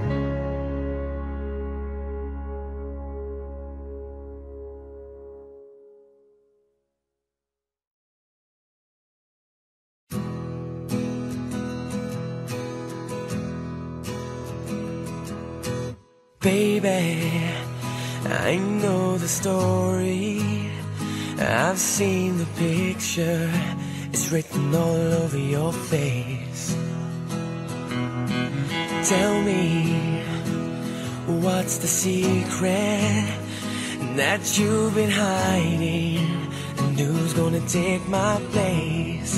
Baby, I know the story. I've seen the picture. It's written all over your face. Tell me, what's the secret that you've been hiding? And who's gonna take my place?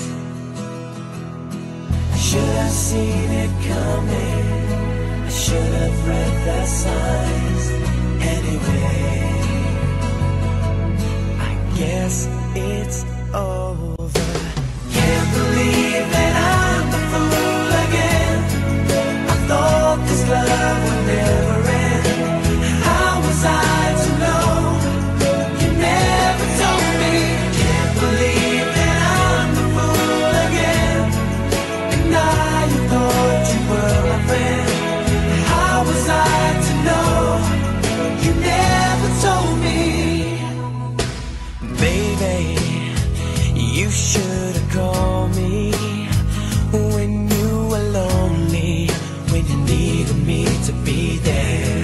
I should have seen it coming. I should have read the signs. Anyway, I guess it's over. Can't believe that I'm the fool again. I thought this love would never end. How was I to know? You never told me. Can't believe that I'm the fool again. And now you thought you were my friend. How was I to know? You never told me. Baby, you should have called me when you were lonely, when you needed me to be there.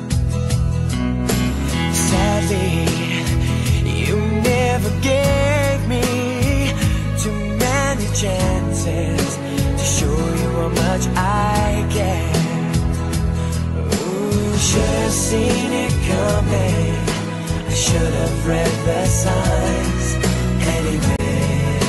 Sadly, you never gave me too many chances to show you how much I care. Should have seen it coming. I should have read the signs. Anyway,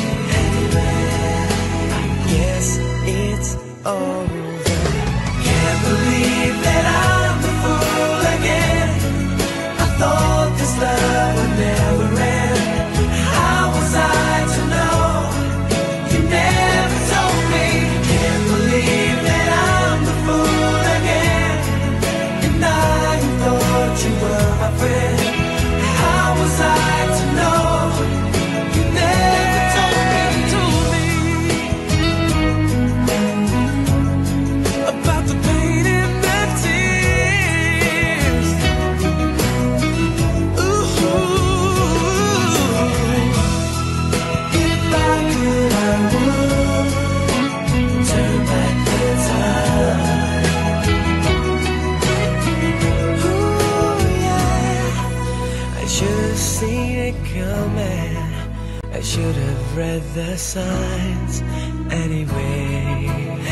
I guess it's over. Can't believe that I'm the fool again. I thought this love would never end. How was I to know? You never told me. Can't believe that I'm the fool again. Now you thought you were my friend. How was I to know? You never told me about the pain and the tears. Ooh, if I could, I would turn back the time. Should have seen it coming. I should have read the signs. Anyway,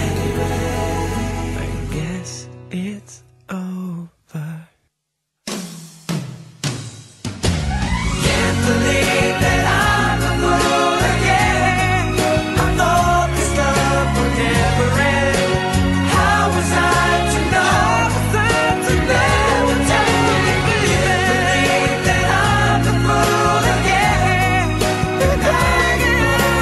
I guess it's over. Can't believe that I'm a fool again. I thought this love would never end. How was I to know? To never tell me. Can't believe that I'm the fool again. And I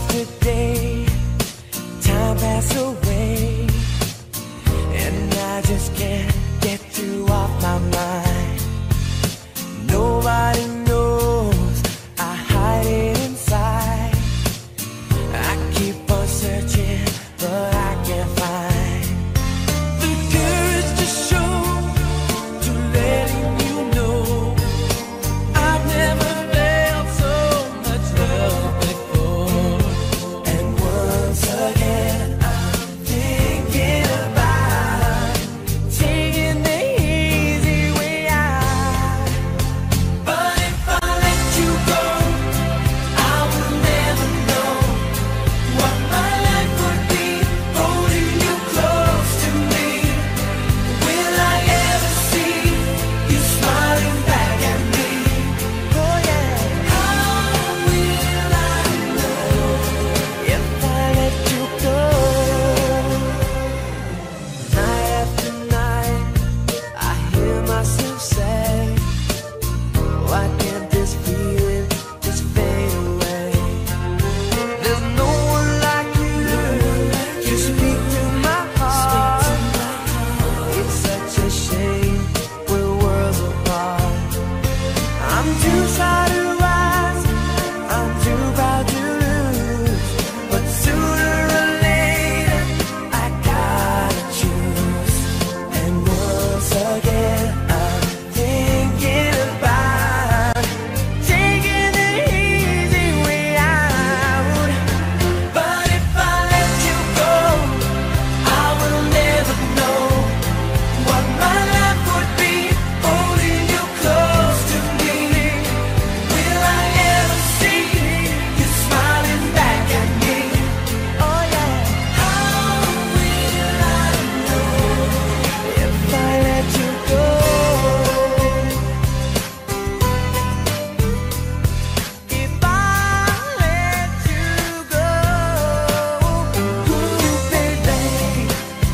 after day, time passes away, and I just can't get you off my mind. Nobody knows I hide it inside. I keep on searching, but I can't find the courage to show, to letting you know I've never felt so much love before. And once again I'm thinking about taking the easy way out. But if I let you go, I will never know what my life would be holding you close to me. Will I ever see you smiling back at me? Oh yeah. How will I know if I let you go? Night after night, I hear myself say, why can't this feeling just fade away? There's no one like you to speak to my heart. It's such a shame we're worlds apart. I'm too shy to rise, I'm too proud to lose, but sooner or later I gotta choose. And once again I'm thinking about taking the easy way out. But if I let you go, I will never know what my life would be holding you close to me. Will I ever see you smiling back at me? Oh yeah. How will I know if I let you go? If I let you go, ooh, baby.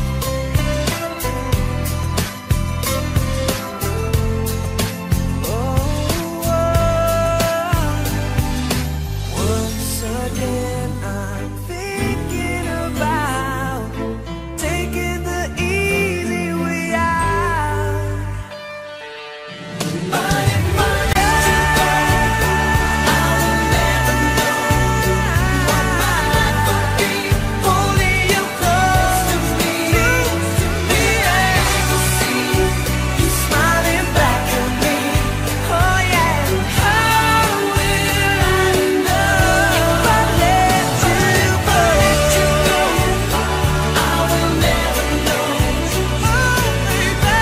Once again I'm thinking about taking the easy way out. But if I let you go, I will never know what my life would be holding you close to me. Will I ever see you smiling back at me? Oh yeah. How will I know if I let you go? I will never know. Oh baby.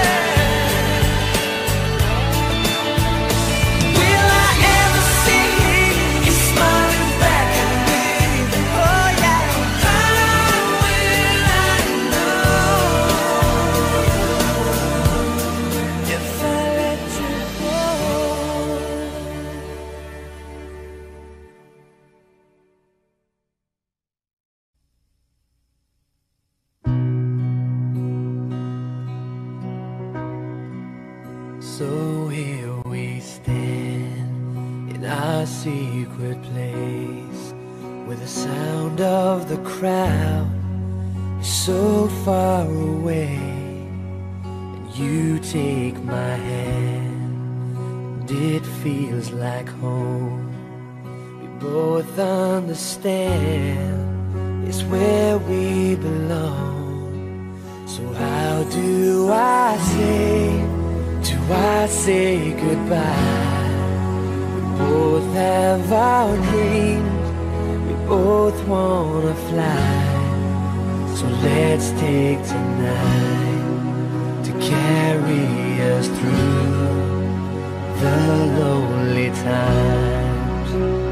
Will I ever see you smiling back at me? Oh yeah. How will I know if I let you go? So here we stand in our secret place, where the sound of the crowd is so far away. And you take my hand, and it feels like home. We both understand it's where we belong. So how do I say goodbye? We both have our dreams, we both wanna fly. So let's take tonight to carry us through the lonely times.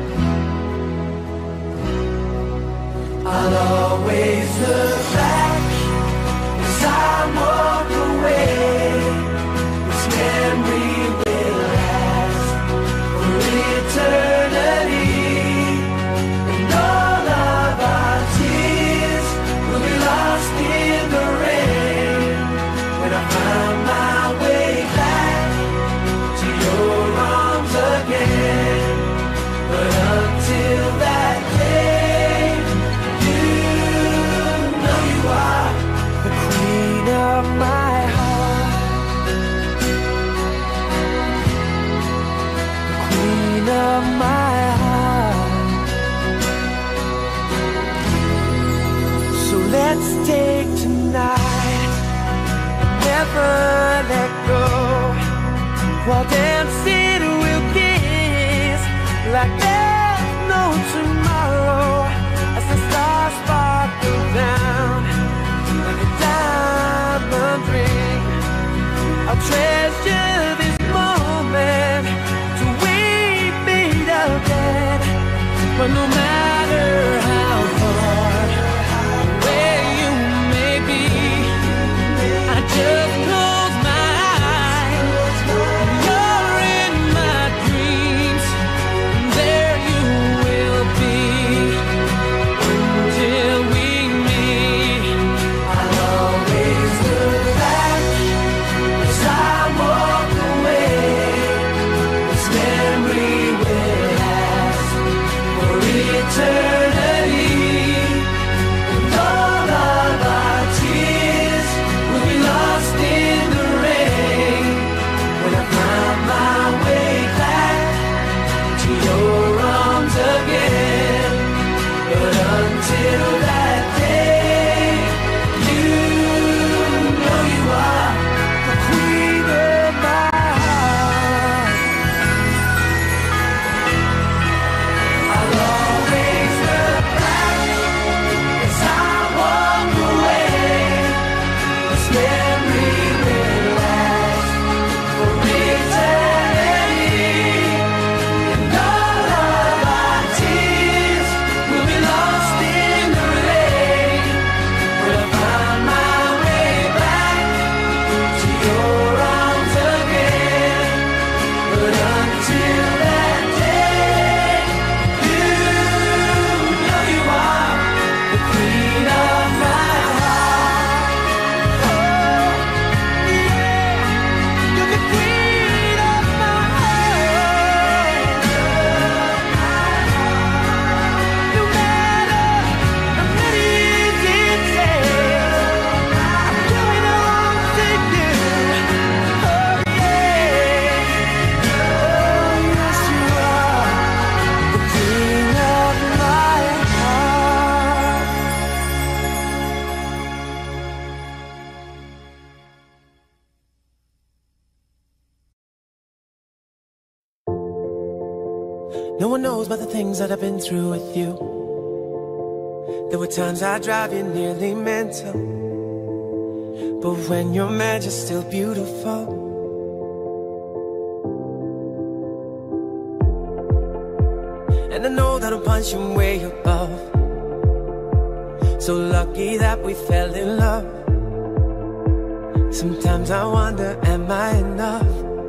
I'll always look back as I walk away. This memory will last for eternity, and all of our tears will be lost in the rain when I find my way back to your arms again. But until that day, Let's take tonight, never let go. While dancing we'll kiss like there's no tomorrow, as the stars sparkle down like a diamond ring. I'll treasure this moment till we meet again. But no matter how far away you may be, I just close my eyes. You're in my dreams, and there you will be till we meet. I'll always look back as I walk away. This memory will last for eternity, and all of our tears will be lost in the rain when I find my way back to your arms again. But until that day, you know you are the queen of my heart. I'll always look back as I walk away. This memory will last for eternity, and all of our tears will be lost in the rain when I find my way back to your arms again. But until that day, you know you are the queen of my heart. Oh, yeah, you're the queen of my heart. No matter how many it takes, I'm going on to you. Oh, yeah. Oh, yes, you are the queen of my heart. No one knows about the things that I've been through with you. There were times I drive you nearly mental, but when you're mad, you're still beautiful. And I know that I'll punch you way above. So lucky that we fell in love. Sometimes I wonder, am I enough?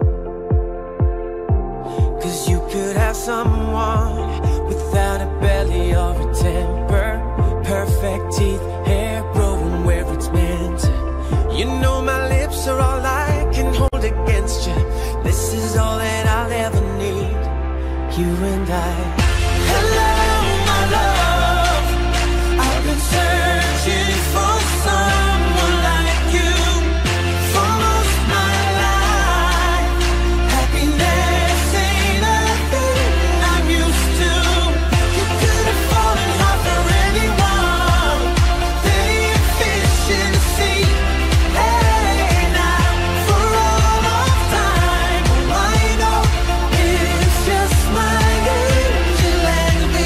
'Cause you could have someone without a belly or a temper, perfect teeth, hair growing where it's meant. You know my lips are all I can hold against you. This is all that I'll ever need, you and I. Hello, my love, I've been searching for someone like you for most my life. Happiness ain't a thing I'm used to. You could have fallen hard for anyone, plenty of fish in the sea. Hey, now for all of time, I know it's just my angel and me.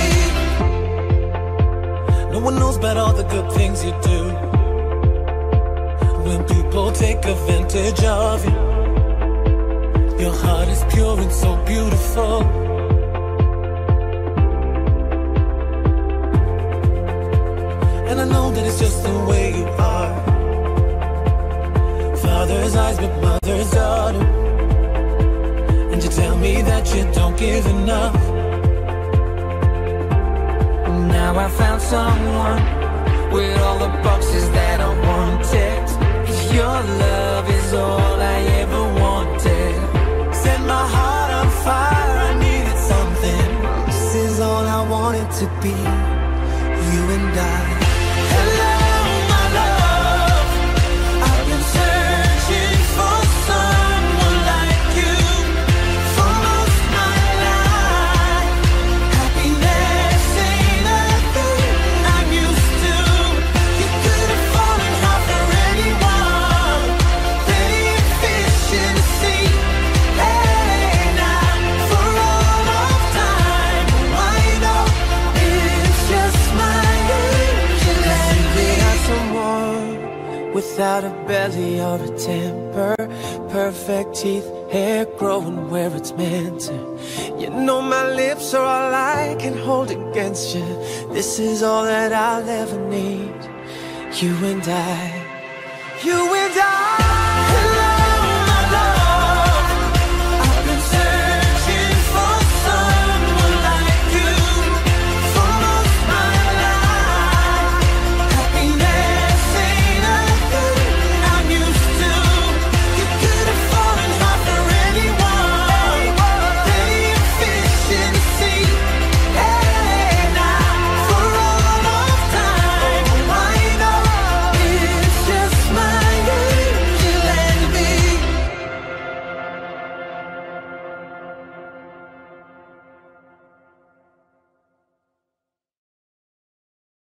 No one knows about all the good things you do. When people take advantage of you, your heart is pure and so beautiful. And I know that it's just the way you are. Father's eyes but mother's daughter. And you tell me that you don't give enough. Now I found someone with all the boxes that I wanted. 'Cause your love is all I ever wanted. Set my heart on fire, I needed something. This is all I wanted to be, you and I. Hello, my love, I've been searching for someone like you for most my life. Happiness ain't a thing I'm used to. without a belly or a temper, perfect teeth, hair growing where it's meant to. You know my lips are all I can hold against you. This is all that I'll ever need. You and I, you and I.